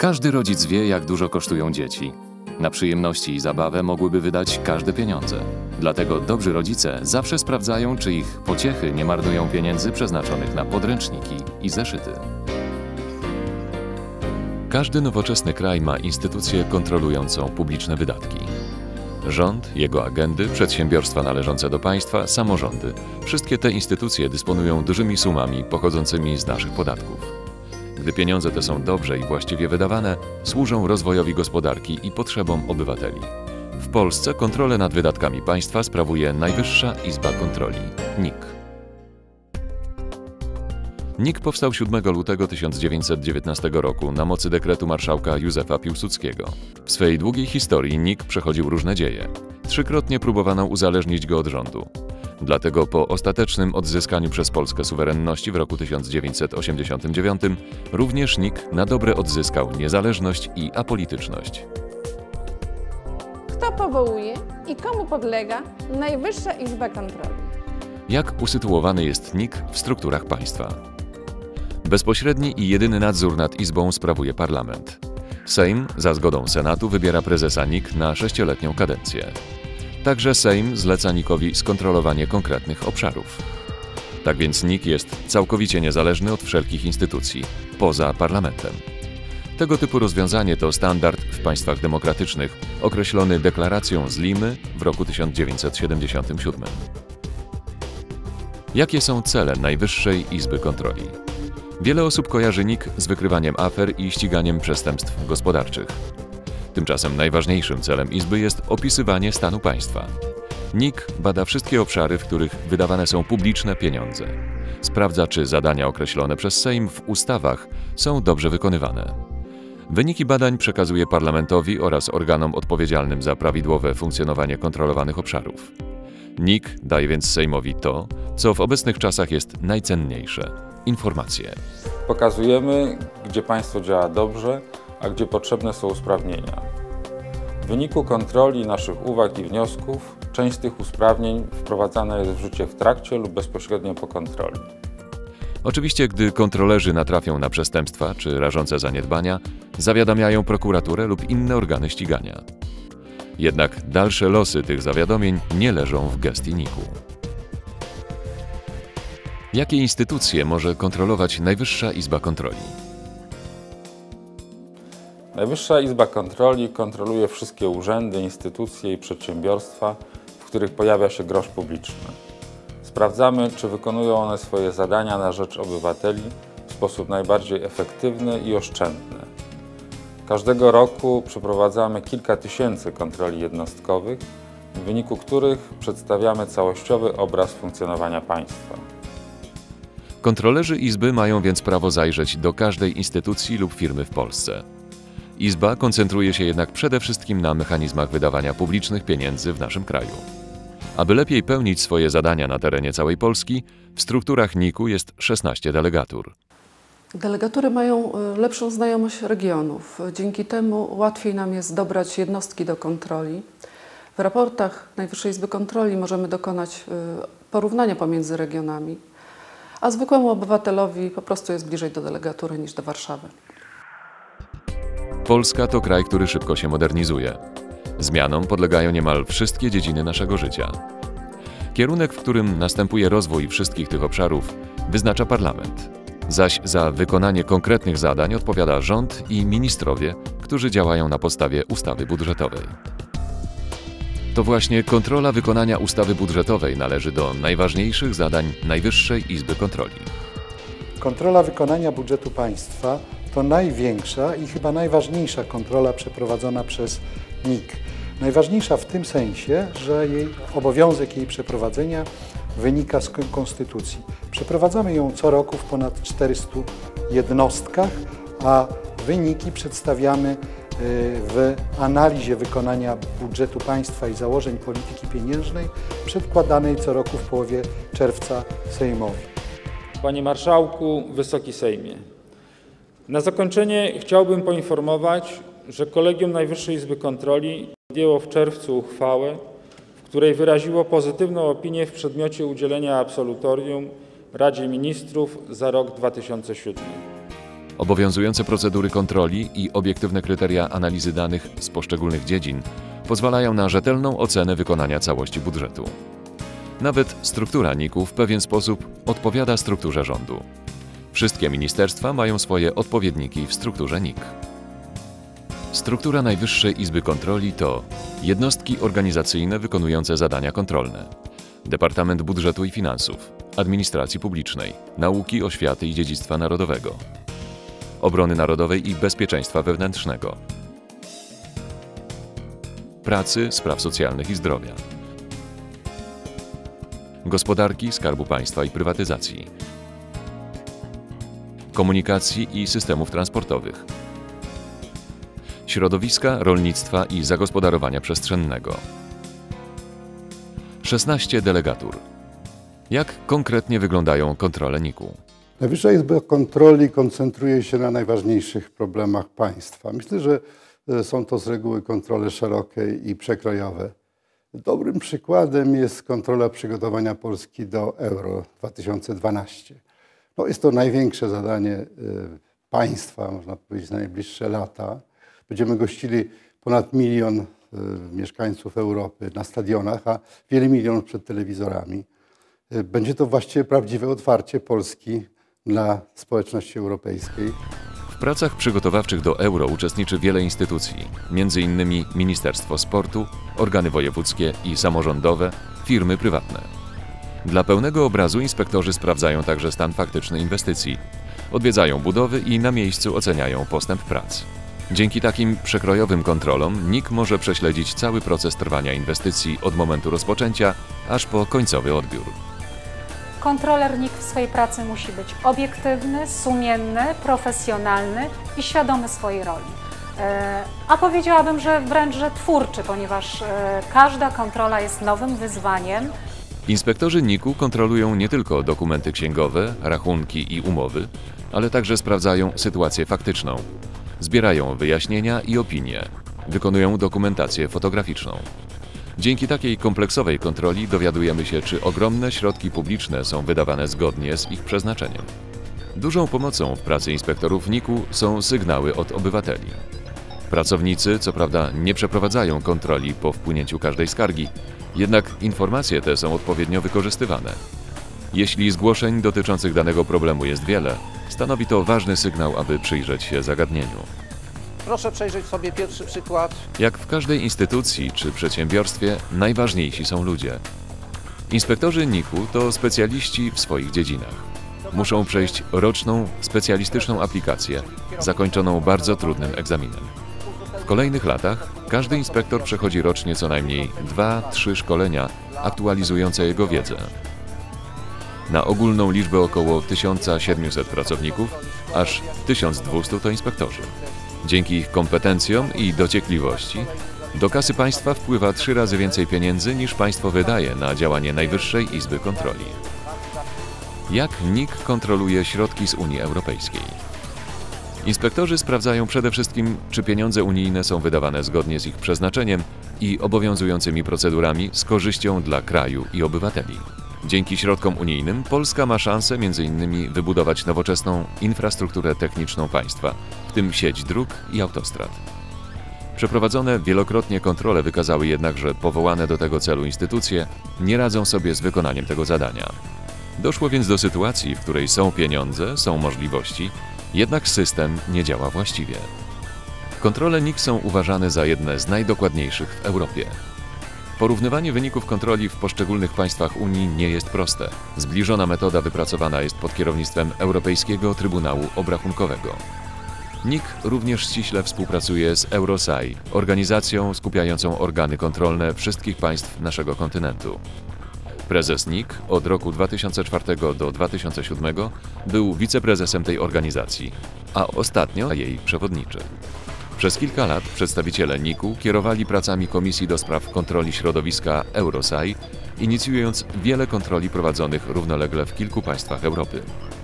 Każdy rodzic wie, jak dużo kosztują dzieci. Na przyjemności i zabawę mogłyby wydać każde pieniądze. Dlatego dobrzy rodzice zawsze sprawdzają, czy ich pociechy nie marnują pieniędzy przeznaczonych na podręczniki i zeszyty. Każdy nowoczesny kraj ma instytucję kontrolującą publiczne wydatki. Rząd, jego agendy, przedsiębiorstwa należące do państwa, samorządy. Wszystkie te instytucje dysponują dużymi sumami pochodzącymi z naszych podatków. Gdy pieniądze te są dobrze i właściwie wydawane, służą rozwojowi gospodarki i potrzebom obywateli. W Polsce kontrolę nad wydatkami państwa sprawuje Najwyższa Izba Kontroli, NIK. NIK powstał 7 lutego 1919 roku na mocy dekretu marszałka Józefa Piłsudskiego. W swej długiej historii NIK przechodził różne dzieje. Trzykrotnie próbowano uzależnić go od rządu. Dlatego po ostatecznym odzyskaniu przez Polskę suwerenności w roku 1989 również NIK na dobre odzyskał niezależność i apolityczność. Kto powołuje i komu podlega Najwyższa Izba Kontroli? Jak usytuowany jest NIK w strukturach państwa? Bezpośredni i jedyny nadzór nad Izbą sprawuje parlament. Sejm za zgodą Senatu wybiera prezesa NIK na 6-letnią kadencję. Także Sejm zleca NIK-owi skontrolowanie konkretnych obszarów. Tak więc NIK jest całkowicie niezależny od wszelkich instytucji, poza parlamentem. Tego typu rozwiązanie to standard w państwach demokratycznych, określony deklaracją z Limy w roku 1977. Jakie są cele Najwyższej Izby Kontroli? Wiele osób kojarzy NIK z wykrywaniem afer i ściganiem przestępstw gospodarczych. Tymczasem najważniejszym celem Izby jest opisywanie stanu państwa. NIK bada wszystkie obszary, w których wydawane są publiczne pieniądze. Sprawdza, czy zadania określone przez Sejm w ustawach są dobrze wykonywane. Wyniki badań przekazuje parlamentowi oraz organom odpowiedzialnym za prawidłowe funkcjonowanie kontrolowanych obszarów. NIK daje więc Sejmowi to, co w obecnych czasach jest najcenniejsze – informacje. Pokazujemy, gdzie państwo działa dobrze, a gdzie potrzebne są usprawnienia. W wyniku kontroli naszych uwag i wniosków część z tych usprawnień wprowadzana jest w życie w trakcie lub bezpośrednio po kontroli. Oczywiście, gdy kontrolerzy natrafią na przestępstwa czy rażące zaniedbania, zawiadamiają prokuraturę lub inne organy ścigania. Jednak dalsze losy tych zawiadomień nie leżą w gestii NIK-u. Jakie instytucje może kontrolować Najwyższa Izba Kontroli? Najwyższa Izba Kontroli kontroluje wszystkie urzędy, instytucje i przedsiębiorstwa, w których pojawia się grosz publiczny. Sprawdzamy, czy wykonują one swoje zadania na rzecz obywateli w sposób najbardziej efektywny i oszczędny. Każdego roku przeprowadzamy kilka tysięcy kontroli jednostkowych, w wyniku których przedstawiamy całościowy obraz funkcjonowania państwa. Kontrolerzy Izby mają więc prawo zajrzeć do każdej instytucji lub firmy w Polsce. Izba koncentruje się jednak przede wszystkim na mechanizmach wydawania publicznych pieniędzy w naszym kraju. Aby lepiej pełnić swoje zadania na terenie całej Polski, w strukturach NIK-u jest 16 delegatur. Delegatury mają lepszą znajomość regionów. Dzięki temu łatwiej nam jest dobrać jednostki do kontroli. W raportach Najwyższej Izby Kontroli możemy dokonać porównania pomiędzy regionami, a zwykłemu obywatelowi po prostu jest bliżej do delegatury niż do Warszawy. Polska to kraj, który szybko się modernizuje. Zmianom podlegają niemal wszystkie dziedziny naszego życia. Kierunek, w którym następuje rozwój wszystkich tych obszarów, wyznacza parlament. Zaś za wykonanie konkretnych zadań odpowiada rząd i ministrowie, którzy działają na podstawie ustawy budżetowej. To właśnie kontrola wykonania ustawy budżetowej należy do najważniejszych zadań Najwyższej Izby Kontroli. Kontrola wykonania budżetu państwa to największa i chyba najważniejsza kontrola przeprowadzona przez NIK. Najważniejsza w tym sensie, że obowiązek jej przeprowadzenia wynika z konstytucji. Przeprowadzamy ją co roku w ponad 400 jednostkach, a wyniki przedstawiamy w analizie wykonania budżetu państwa i założeń polityki pieniężnej przedkładanej co roku w połowie czerwca Sejmowi. Panie Marszałku, Wysoki Sejmie, na zakończenie chciałbym poinformować, że Kolegium Najwyższej Izby Kontroli podjęło w czerwcu uchwałę, w której wyraziło pozytywną opinię w przedmiocie udzielenia absolutorium Radzie Ministrów za rok 2007. Obowiązujące procedury kontroli i obiektywne kryteria analizy danych z poszczególnych dziedzin pozwalają na rzetelną ocenę wykonania całości budżetu. Nawet struktura NIK-u w pewien sposób odpowiada strukturze rządu. Wszystkie ministerstwa mają swoje odpowiedniki w strukturze NIK. Struktura Najwyższej Izby Kontroli to jednostki organizacyjne wykonujące zadania kontrolne, Departament Budżetu i Finansów, Administracji Publicznej, Nauki, Oświaty i Dziedzictwa Narodowego, Obrony Narodowej i Bezpieczeństwa Wewnętrznego, Pracy, Spraw Socjalnych i Zdrowia, Gospodarki, Skarbu Państwa i Prywatyzacji, Komunikacji i Systemów Transportowych, Środowiska, Rolnictwa i Zagospodarowania Przestrzennego. 16 delegatur. Jak konkretnie wyglądają kontrole NIK-u? Najwyższa Izba Kontroli koncentruje się na najważniejszych problemach państwa. Myślę, że są to z reguły kontrole szerokie i przekrojowe. Dobrym przykładem jest kontrola przygotowania Polski do Euro 2012. Jest to największe zadanie państwa, można powiedzieć, na najbliższe lata. Będziemy gościli ponad 1 milion mieszkańców Europy na stadionach, a wiele milionów przed telewizorami. Będzie to właściwie prawdziwe otwarcie Polski dla społeczności europejskiej. W pracach przygotowawczych do Euro uczestniczy wiele instytucji, m.in. Ministerstwo Sportu, organy wojewódzkie i samorządowe, firmy prywatne. Dla pełnego obrazu inspektorzy sprawdzają także stan faktyczny inwestycji, odwiedzają budowy i na miejscu oceniają postęp prac. Dzięki takim przekrojowym kontrolom NIK może prześledzić cały proces trwania inwestycji od momentu rozpoczęcia aż po końcowy odbiór. Kontroler NIK w swojej pracy musi być obiektywny, sumienny, profesjonalny i świadomy swojej roli. A powiedziałabym, że wręcz że twórczy, ponieważ każda kontrola jest nowym wyzwaniem. Inspektorzy NIK-u kontrolują nie tylko dokumenty księgowe, rachunki i umowy, ale także sprawdzają sytuację faktyczną. Zbierają wyjaśnienia i opinie, wykonują dokumentację fotograficzną. Dzięki takiej kompleksowej kontroli dowiadujemy się, czy ogromne środki publiczne są wydawane zgodnie z ich przeznaczeniem. Dużą pomocą w pracy inspektorów NIK-u są sygnały od obywateli. Pracownicy, co prawda, nie przeprowadzają kontroli po wpłynięciu każdej skargi, jednak informacje te są odpowiednio wykorzystywane. Jeśli zgłoszeń dotyczących danego problemu jest wiele, stanowi to ważny sygnał, aby przyjrzeć się zagadnieniu. Proszę przejrzeć sobie pierwszy przykład. Jak w każdej instytucji czy przedsiębiorstwie, najważniejsi są ludzie. Inspektorzy NIK-u to specjaliści w swoich dziedzinach. Muszą przejść roczną, specjalistyczną aplikację, zakończoną bardzo trudnym egzaminem. W kolejnych latach każdy inspektor przechodzi rocznie co najmniej 2-3 szkolenia aktualizujące jego wiedzę. Na ogólną liczbę około 1700 pracowników, aż 1200 to inspektorzy. Dzięki ich kompetencjom i dociekliwości do kasy państwa wpływa 3 razy więcej pieniędzy niż państwo wydaje na działanie Najwyższej Izby Kontroli. Jak NIK kontroluje środki z Unii Europejskiej? Inspektorzy sprawdzają przede wszystkim, czy pieniądze unijne są wydawane zgodnie z ich przeznaczeniem i obowiązującymi procedurami z korzyścią dla kraju i obywateli. Dzięki środkom unijnym Polska ma szansę m.in. wybudować nowoczesną infrastrukturę techniczną państwa, w tym sieć dróg i autostrad. Przeprowadzone wielokrotnie kontrole wykazały jednak, że powołane do tego celu instytucje nie radzą sobie z wykonaniem tego zadania. Doszło więc do sytuacji, w której są pieniądze, są możliwości, jednak system nie działa właściwie. Kontrole NIK są uważane za jedne z najdokładniejszych w Europie. Porównywanie wyników kontroli w poszczególnych państwach Unii nie jest proste. Zbliżona metoda wypracowana jest pod kierownictwem Europejskiego Trybunału Obrachunkowego. NIK również ściśle współpracuje z Eurosai, organizacją skupiającą organy kontrolne wszystkich państw naszego kontynentu. Prezes NIK od roku 2004 do 2007 był wiceprezesem tej organizacji, a ostatnio jej przewodniczy. Przez kilka lat przedstawiciele NIK-u kierowali pracami Komisji do Spraw Kontroli Środowiska Eurosai, inicjując wiele kontroli prowadzonych równolegle w kilku państwach Europy.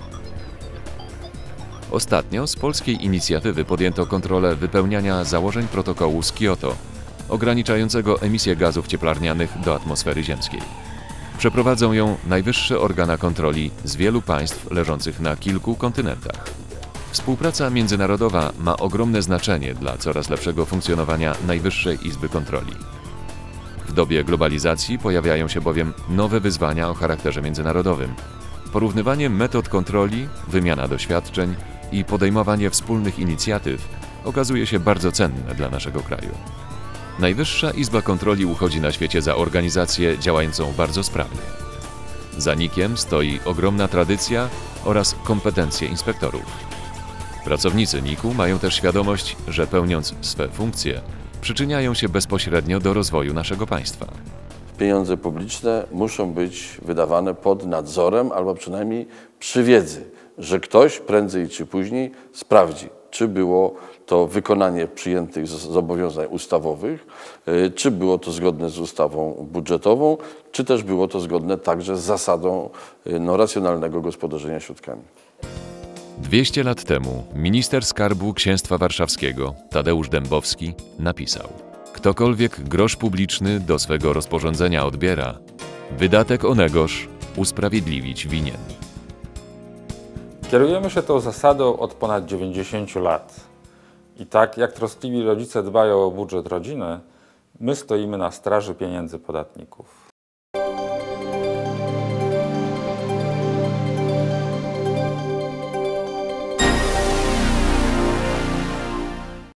Ostatnio z polskiej inicjatywy podjęto kontrolę wypełniania założeń protokołu z Kioto, ograniczającego emisję gazów cieplarnianych do atmosfery ziemskiej. Przeprowadzą ją najwyższe organa kontroli z wielu państw leżących na kilku kontynentach. Współpraca międzynarodowa ma ogromne znaczenie dla coraz lepszego funkcjonowania Najwyższej Izby Kontroli. W dobie globalizacji pojawiają się bowiem nowe wyzwania o charakterze międzynarodowym. Porównywanie metod kontroli, wymiana doświadczeń i podejmowanie wspólnych inicjatyw okazuje się bardzo cenne dla naszego kraju. Najwyższa Izba Kontroli uchodzi na świecie za organizację działającą bardzo sprawnie. Za NIK-iem stoi ogromna tradycja oraz kompetencje inspektorów. Pracownicy NIK-u mają też świadomość, że pełniąc swe funkcje, przyczyniają się bezpośrednio do rozwoju naszego państwa. Pieniądze publiczne muszą być wydawane pod nadzorem albo przynajmniej przy wiedzy, że ktoś prędzej czy później sprawdzi, czy było to wykonanie przyjętych zobowiązań ustawowych, czy było to zgodne z ustawą budżetową, czy też było to zgodne także z zasadą racjonalnego gospodarzenia środkami. 200 lat temu minister skarbu Księstwa Warszawskiego Tadeusz Dębowski napisał: ktokolwiek grosz publiczny do swego rozporządzenia odbiera, wydatek onegoż usprawiedliwić winien. Kierujemy się tą zasadą od ponad 90 lat. I tak jak troskliwi rodzice dbają o budżet rodziny, my stoimy na straży pieniędzy podatników.